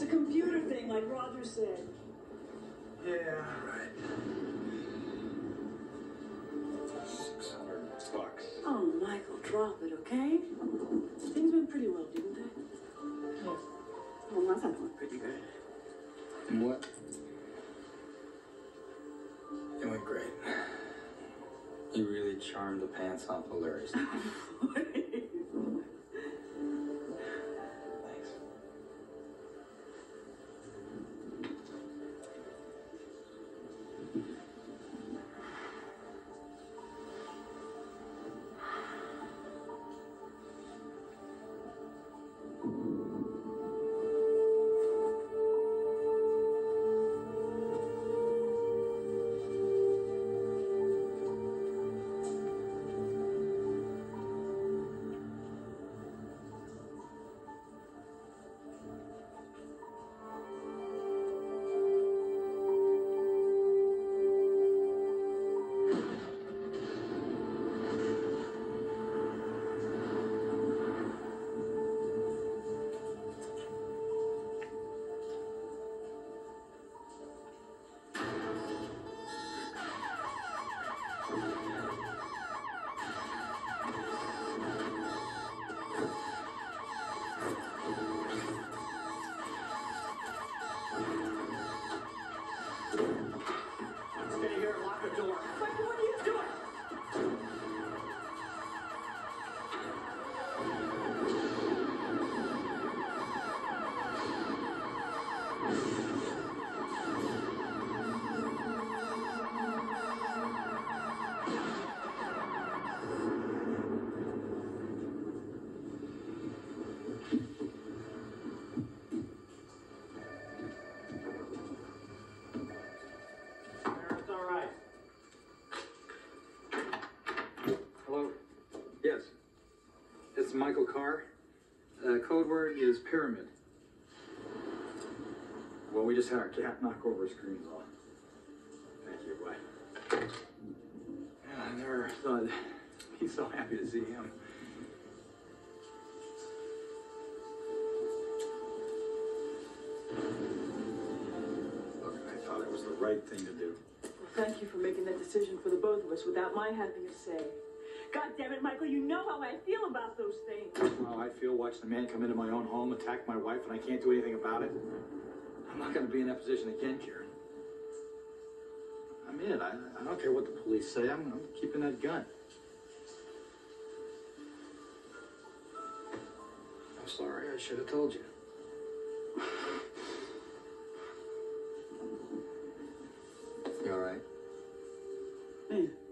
It's a computer thing, like Roger said. Yeah, right. $600. Oh, Michael, drop it, okay? Things went pretty well, didn't they? Yes. Well, last time it went pretty good. And what? It went great. You really charmed the pants off of Larry's. Thanks. Stay here and lock the door. Michael, what are you doing? It's all right. Hello? Yes. It's Michael Carr. Code word is pyramid. Well, we just had our cat knock over screens off. Thank you, bye. Yeah, I never thought I'd be so happy to see him. Look, I thought it was the right thing to do. Well, thank you for making that decision for the both of us without my having a say. God damn it, Michael, you know how I feel about those things. How I feel watching a man come into my own home, attack my wife, and I can't do anything about it. I'm not going to be in that position again, Karen. I'm in it. I don't care what the police say. I'm keeping that gun. I'm sorry. I should have told you. You all right? Man.